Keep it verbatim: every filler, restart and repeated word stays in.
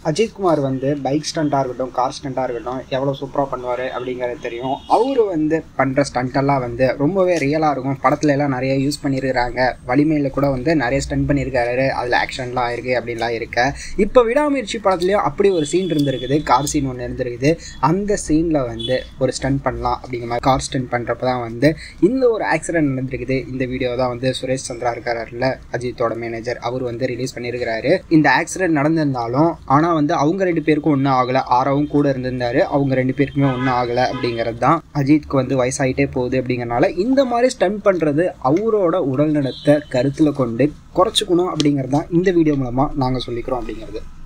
அஜித் குமார் வந்து பைக் ஸ்டண்ட்டாக இருக்கட்டும், கார் ஸ்டண்ட்டாக இருக்கட்டும் எவ்வளோ சூப்பராக பண்ணுவார் அப்படிங்கிறது தெரியும். அவர் வந்து பண்ணுற ஸ்டண்ட்டெல்லாம் வந்து ரொம்பவே ரியலாக இருக்கும். படத்துல எல்லாம் நிறைய யூஸ் பண்ணியிருக்கிறாங்க. வலிமையில் கூட வந்து நிறைய ஸ்டண்ட் பண்ணியிருக்காரு. அதில் ஆக்ஷன்லாம் ஆயிருக்கு அப்படின்லாம் இருக்கு. இப்போ விடாமுயற்சி படத்துலையும் அப்படி ஒரு சீன் இருந்திருக்குது. கார் சீன் ஒன்று இருந்திருக்குது. அந்த சீனில் வந்து ஒரு ஸ்டண்ட் பண்ணலாம் அப்படிங்கிற மாதிரி கார் ஸ்டண்ட் பண்ணுறப்ப தான் வந்து இந்த ஒரு ஆக்சிடென்ட் நடந்திருக்குது. இந்த வீடியோ தான் வந்து சுரேஷ் சந்திரா இருக்காருல்ல, அஜித்தோட மேனேஜர், அவர் வந்து ரிலீஸ் பண்ணியிருக்கிறாரு. இந்த ஆக்சிடென்ட் நடந்திருந்தாலும் ஆனால் வந்து அவங்க ரெண்டு பேருக்கும் ஒன்றும் ஆகலை. ஆரவும் கூட இருந்திருந்தாரு. அவங்க ரெண்டு பேருக்குமே ஒன்றும் ஆகலை அப்படிங்கிறது தான். அஜித்க்கு வந்து வயசாகிட்டே போகுது அப்படிங்கிறனால இந்த மாதிரி ஸ்டண்ட் பண்ணுறது அவரோட உடல் நலத்தை கருத்தில் கொண்டு குறைச்சிக்கணும் அப்படிங்கிறது தான் இந்த வீடியோ மூலமாக நாங்கள் சொல்லிக்கிறோம் அப்படிங்கிறது.